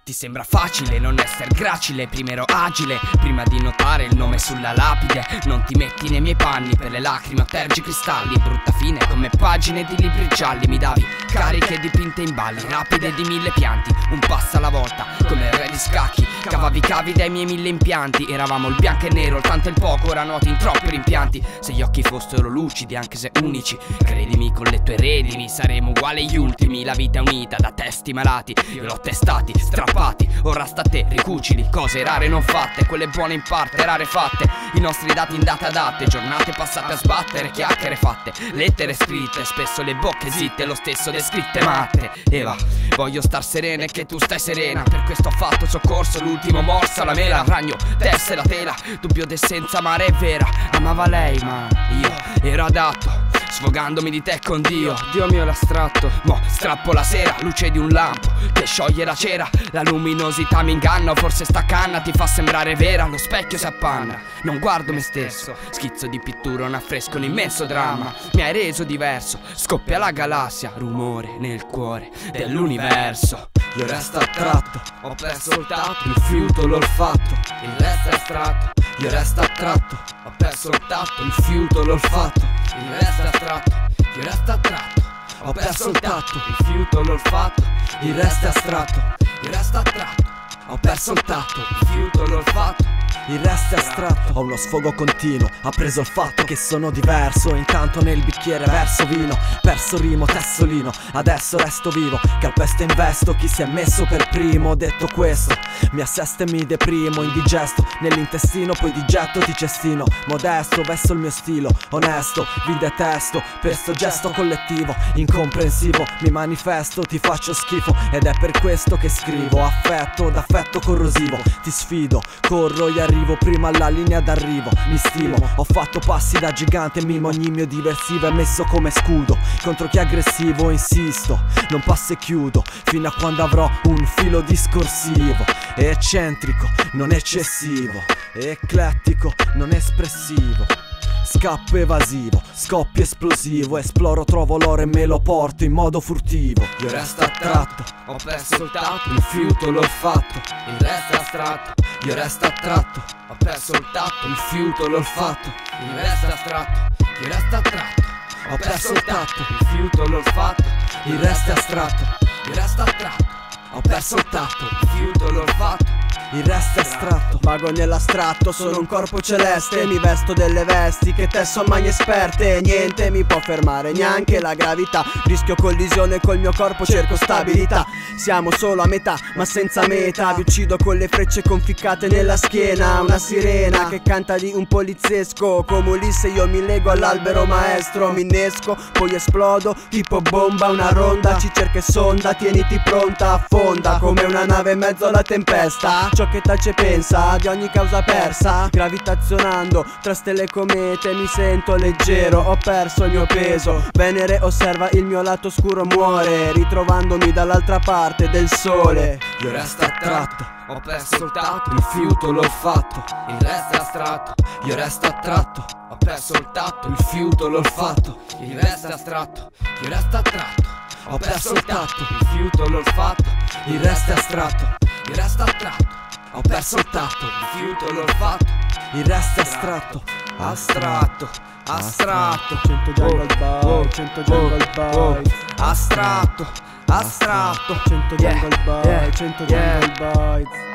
Ti sembra facile non essere gracile, prima ero agile, prima di notare il nome sulla lapide. Non ti metti nei miei panni, per le lacrime o tergicristalli. Brutta fine come pagine di libri gialli. Mi davi cariche dipinte in balli, rapide di 1000 pianti, un passo alla volta, come il re di scacchi. Cavavi cavi dai miei 1000 impianti. Eravamo il bianco e nero, il tanto e il poco, ora noti in troppi rimpianti. Se gli occhi fossero lucidi, anche se unici, credimi con le tue redini saremo uguali agli ultimi. La vita è unita da testi malati, io l'ho testati, strappati. Ora sta a te, ricucili, cose rare non fatte, quelle buone in parte, rare fatte. I nostri dati in data adatte, giornate passate a sbattere, chiacchiere fatte, lettere scritte, spesso le bocche zitte, lo stesso descritte matte. Eva, voglio star serena e che tu stai serena, per questo ho fatto soccorso, l'ultimo morso alla mela. Ragno, tesse la tela, dubbio d'essenza amare è vera. Amava lei ma io ero adatto, sfogandomi di te con Dio. Dio mio l'astratto, mo strappo la sera, luce di un lampo che scioglie la cera. La luminosità mi inganna, o forse sta canna ti fa sembrare vera. Lo specchio si appanna, non guardo me stesso, schizzo di pittura, un affresco, un immenso dramma. Mi hai reso diverso, scoppia la galassia, rumore nel cuore dell'universo. Io resto attratto, ho perso soltanto il fiuto, l'olfatto, il resto è astratto. Io resto attratto, ho perso il tatto, il fiuto, l'olfatto, il resto è astratto. Io resto attratto, ho perso il tatto, il fiuto, l'olfatto, il resto è astratto. Io resto attratto, ho perso il tatto, il fiuto, l'olfatto, il resto è astratto. Ho uno sfogo continuo, ha preso il fatto che sono diverso. Intanto nel bicchiere verso vino, perso rimo, tessolino. Adesso resto vivo, calpesto e investo chi si è messo per primo. Detto questo, mi assesto e mi deprimo, indigesto nell'intestino, poi di getto ti cestino. Modesto, verso il mio stilo, onesto, vi detesto per sto gesto collettivo, incomprensivo. Mi manifesto, ti faccio schifo ed è per questo che scrivo. Affetto d'affetto corrosivo, ti sfido, corro e arrivo prima alla linea d'arrivo. Mi stimo, ho fatto passi da gigante, mimo ogni mio diversivo è messo come scudo contro chi è aggressivo. Insisto, non passo e chiudo fino a quando avrò un filo discorsivo. Eccentrico, non eccessivo, eclettico, non espressivo. Scappo evasivo, scoppio esplosivo, esploro, trovo l'oro e me lo porto in modo furtivo. Io resto attratto, ho perso il tatto, il fiuto, l'olfatto, il resto è astratto. Io resto attratto, ho perso il tatto, il fiuto, l'olfatto, il resto è astratto. Io resto attratto, ho perso il tatto, il fiuto, l'olfatto, il resto è astratto. Io resto attratto, ho perso il tatto, il fiuto, l'olfatto, il resto è astratto. Vago nell'astratto, sono un corpo celeste, mi vesto delle vesti che tesson mani esperte. Niente mi può fermare, neanche la gravità. Rischio collisione col mio corpo, cerco stabilità. Siamo solo a metà, ma senza meta. Vi uccido con le frecce conficcate nella schiena. Una sirena che canta di un poliziesco. Come Ulisse io mi lego all'albero maestro. Mi innesco, poi esplodo, tipo bomba. Una ronda ci cerca e sonda, tieniti pronta, affonda come una nave in mezzo alla tempesta. Ciò che tace pensa di ogni causa persa, gravitazionando tra stelle e comete mi sento leggero, ho perso il mio peso. Venere osserva il mio lato scuro, muore ritrovandomi dall'altra parte del sole. Io resto attratto, ho perso il tatto, il fiuto, l'olfatto, il resto è astratto. Io resto attratto, ho perso il tatto, il fiuto, l'olfatto, il resto è astratto. Io resto attratto, ho perso il tatto, il fiuto, l'olfatto, il resto è astratto. Io resto attratto, ho perso il tatto, il fiuto, l'olfatto, il resto è astratto. Astratto, astratto, 100 Jungle Boy, 100 Jungle Boy, astratto, astratto, 100 Jungle Boy, 100 Jungle Boy.